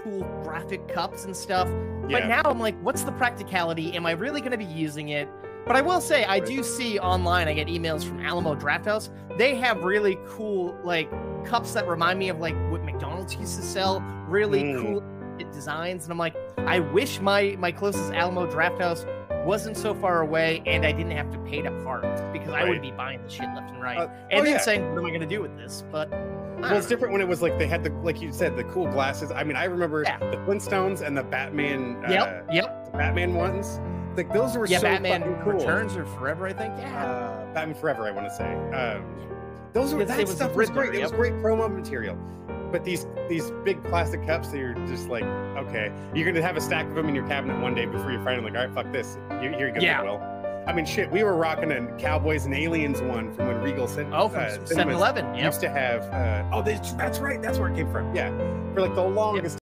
cool graphic cups and stuff. But Yeah. now I'm like, what's the practicality? Am I really going to be using it? But I will say, I do see online, I get emails from Alamo Drafthouse. They have really cool, like, cups that remind me of, like, what McDonald's used to sell. Really cool designs. And I'm like, I wish my closest Alamo Drafthouse wasn't so far away and I didn't have to pay to park, because I would be buying the shit left and right. And then saying, what am I going to do with this? But well, it's different when it was like they had the, like you said, the cool glasses. I mean, I remember the Flintstones and the Batman. The Batman ones. Like those were so Batman fucking cool. Returns or Forever, I think. Batman Forever, I want to say. Those were that stuff was great. It was great promo material. But these big plastic cups, they're just like, okay, you're gonna have a stack of them in your cabinet one day before you're finally like, all right, fuck this. Here you go, Will. I mean, shit, we were rocking a Cowboys and Aliens one from when Regal sent. From 7-Eleven. Used to have. Oh, that's right. That's where it came from. Yeah, for like the longest.